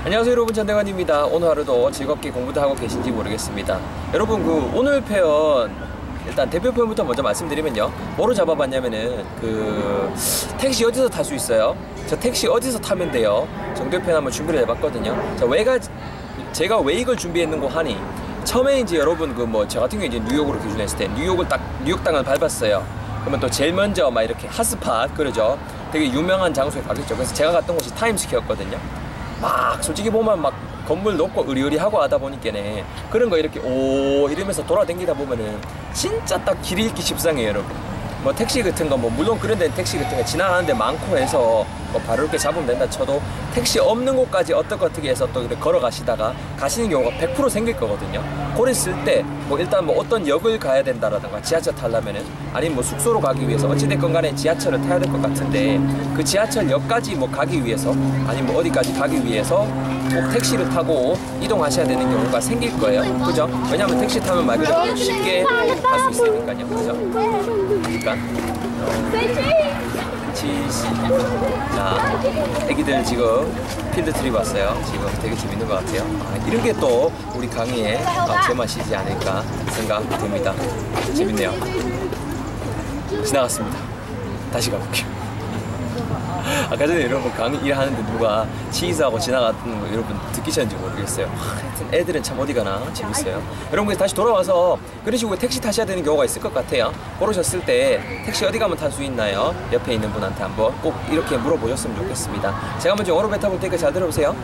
안녕하세요 여러분, 전대관입니다. 오늘 하루도 즐겁게 공부도 하고 계신지 모르겠습니다. 여러분, 오늘 표현 일단 대표 표현부터 먼저 말씀드리면요, 뭐로 잡아봤냐면은 택시 어디서 탈 수 있어요? 저 택시 어디서 타면 돼요? 정도 표현 한번 준비를 해봤거든요. 제가 왜 이걸 준비했는고 하니, 처음에 이제 여러분 저 같은 경우에 이제 뉴욕으로 기준했을 때 뉴욕 땅을 밟았어요. 그러면 또 제일 먼저 막 이렇게 핫스팟, 그러죠, 되게 유명한 장소에 가겠죠. 그래서 제가 갔던 곳이 타임스퀘어였거든요. 막 솔직히 보면 막 건물 높고 으리으리하고 하다 보니까네, 그런 거 이렇게 오 이러면서 돌아다니다 보면은 진짜 딱 길 잃기 십상이에요 여러분. 뭐 택시 같은 거 물론 그런 데는 택시 같은 거 지나가는 데 많고 해서 바로 이렇게 잡으면 된다 쳐도, 택시 없는 곳까지 어떻게 해서 또 이렇게 걸어가시다가 가시는 경우가 100% 생길 거거든요. 그랬을 때 일단 어떤 역을 가야 된다라든가 지하철 타려면은, 아니면 숙소로 가기 위해서 어찌됐건 간에 지하철을 타야 될 것 같은데, 그 지하철역까지 가기 위해서, 아니면 어디까지 가기 위해서 꼭 택시를 타고 이동하셔야 되는 경우가 생길 거예요. 그죠? 왜냐면 택시 타면 말 그대로 쉽게 갈 수 있으니까요. 그죠? 그러니까 자, 애기들 지금 필드트립 왔어요. 지금 되게 재밌는 것 같아요. 이런 게 또 우리 강의의 제맛이지 않을까 생각됩니다. 재밌네요. 지나갔습니다. 다시 가볼게요. 아까 전에 여러분 강의 일하는데 누가 치이스하고 지나갔는 거 여러분 듣기셨는지 모르겠어요. 하여튼 애들은 참 어디 가나 재밌어요. 여러분 다시 돌아와서 그런 식으로 택시 타셔야 되는 경우가 있을 것 같아요. 그러셨을 때 택시 어디 가면 탈 수 있나요? 옆에 있는 분한테 한번 꼭 이렇게 물어보셨으면 좋겠습니다. 제가 먼저 영어로 뱉어볼 테니까 잘 들어보세요.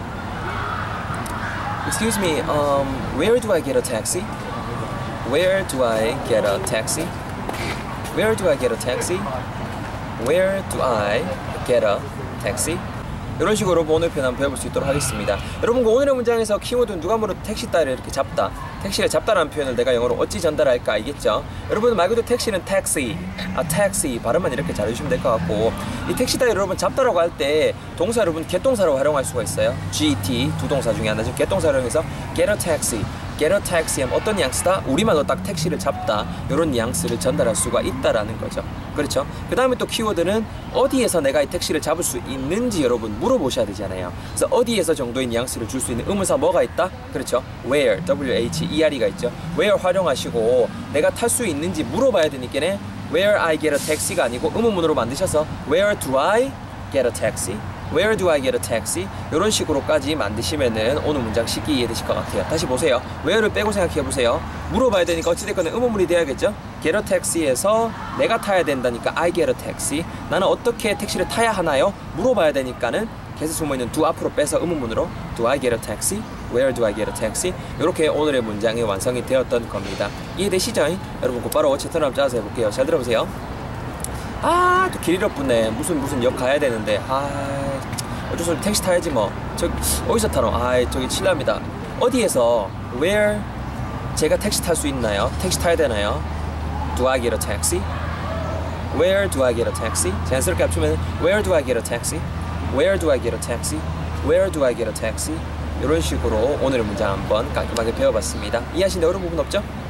Excuse me, where do I get a taxi? Where do I get a taxi? Where do I get a taxi? Where do I get a taxi? 이런 식으로 여러분 오늘 표현 한번 배워볼 수 있도록 하겠습니다. 여러분 오늘의 문장에서 키워드 누가 뭐래도 택시 따위를 이렇게 잡다, 택시를 잡다라는 표현을 내가 영어로 어찌 전달할까 알겠죠? 여러분 말 그대로 택시는 taxi, taxi 발음만 이렇게 잘해주시면 될 것 같고, 이 택시 따위를 여러분 잡다라고 할 때 동사 여러분 겟동사로 활용할 수가 있어요. GT 두 동사 중에 하나죠. 겟동사로 활용해서 get a taxi, get a taxi 하면 어떤 뉘앙스다? 우리말로 딱 택시를 잡다, 이런 뉘앙스를 전달할 수가 있다라는 거죠. 그렇죠? 그 다음에 또 키워드는 어디에서 내가 이 택시를 잡을 수 있는지 여러분 물어보셔야 되잖아요. 그래서 어디에서 정도의 뉘앙스를 줄 수 있는 의문사 뭐가 있다? 그렇죠? where, W-H-E-RE가 있죠. where 활용하시고 내가 탈 수 있는지 물어봐야 되니까 where I get a taxi가 아니고 의문문으로 만드셔서 where do I get a taxi? Where do I get a taxi? 이런 식으로까지 만드시면은 오늘 문장 쉽게 이해되실 것 같아요. 다시 보세요. where를 빼고 생각해보세요. 물어봐야 되니까 어찌됐건 의문문이 돼야겠죠? get a taxi에서 내가 타야 된다니까 I get a taxi. 나는 어떻게 택시를 타야 하나요? 물어봐야 되니까는 계속 숨어있는 do 앞으로 빼서 의문문으로 do I get a taxi? Where do I get a taxi? 이렇게 오늘의 문장이 완성이 되었던 겁니다. 이해되시죠? 여러분 곧바로 채널 한번 짜서 해볼게요. 잘 들어보세요. 또 길 잃었네. 무슨 역 가야 되는데 어쩔 수 없이 택시 타야지 뭐. 어디서 타노? 저기 칠랍니다. 어디에서 where 제가 택시 탈 수 있나요? 택시 타야 되나요? Do I get a taxi? Where do I get a taxi? 자연스럽게 합치면 where do I get a taxi? Where do I get a taxi? Where do I get a taxi? 이런 식으로 오늘의 문장 한번 깔끔하게 배워봤습니다. 이해하시는데 어려운 부분 없죠?